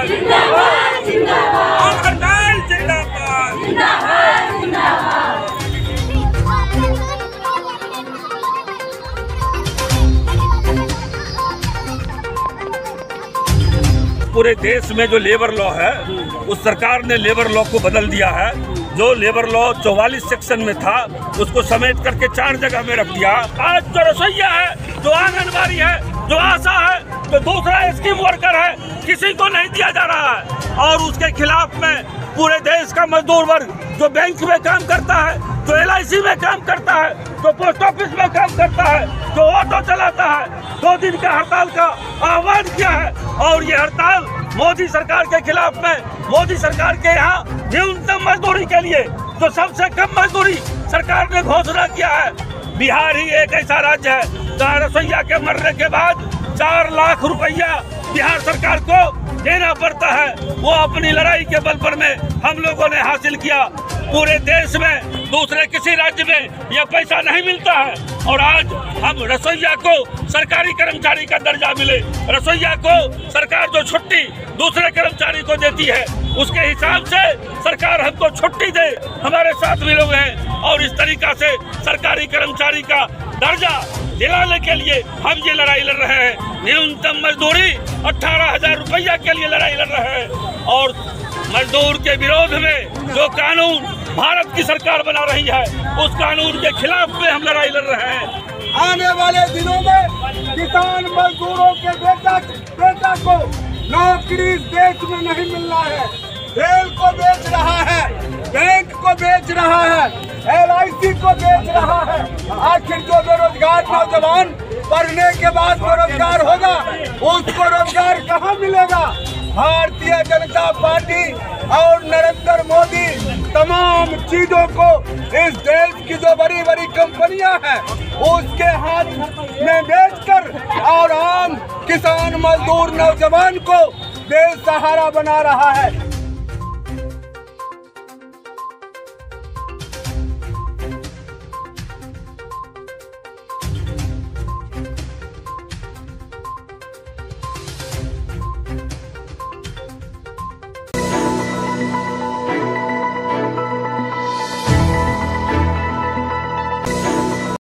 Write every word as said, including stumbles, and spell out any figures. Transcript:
जिंदाबाद जिंदाबाद और हड़ताल जिंदाबाद जिंदाबाद जिंदाबाद। पूरे देश में जो लेबर लॉ है उस सरकार ने लेबर लॉ को बदल दिया है। जो लेबर लॉ चौवालीस सेक्शन में था उसको समेट करके चार जगह में रख दिया। आज जो रसोईया है, जो आंगनबाड़ी है, जो आशा है, जो दूसरा स्कीम वर्कर है, किसी को नहीं दिया जा रहा है। और उसके खिलाफ में पूरे देश का मजदूर वर्ग जो बैंक में काम करता है, जो एल आई सी में काम करता है, जो पोस्ट ऑफिस में काम करता है, जो ऑटो चलाता है, दो दिन का हड़ताल का आह्वान किया है। और ये हड़ताल मोदी सरकार के खिलाफ में, मोदी सरकार के यहाँ न्यूनतम मजदूरी के लिए जो सबसे कम मजदूरी सरकार ने घोषणा किया है। बिहार ही एक ऐसा राज्य है जहाँ रसोईया के मरने के बाद चार लाख रुपया बिहार सरकार को देना पड़ता है। वो अपनी लड़ाई के बल पर में हम लोगों ने हासिल किया। पूरे देश में दूसरे किसी राज्य में यह पैसा नहीं मिलता है। और आज हम रसोईया को सरकारी कर्मचारी का दर्जा मिले, रसोईया को सरकार जो छुट्टी दूसरे कर्मचारी को देती है उसके हिसाब से सरकार हमको छुट्टी दे। हमारे साथ भी लोग हैं और इस तरीका से सरकारी कर्मचारी का दर्जा दिलाने के लिए हम ये लड़ाई लड़ रहे हैं। न्यूनतम मजदूरी अठारह हजार रुपया के लिए लड़ाई लड़ रहे हैं। और मजदूर के विरोध में जो कानून भारत की सरकार बना रही है उस कानून के खिलाफ में हम लड़ाई लड़ रहे हैं। आने वाले दिनों में किसान मजदूरों के बेटा बेटा को नौकरी इस देश में नहीं मिलना है। रेल को बेच रहा है, बैंक को बेच रहा है, एल आई सी को बेच रहा है। आखिर जो बेरोजगार नौजवान पढ़ने के बाद बेरोजगार होगा उसको रोजगार कहाँ मिलेगा? भारतीय जनता पार्टी और नरेंद्र मोदी तमाम चीजों को इस देश की जो बड़ी बड़ी कंपनियां हैं उसके हाथ में बेचकर और आम किसान मजदूर नौजवान को बेसहारा बना रहा है।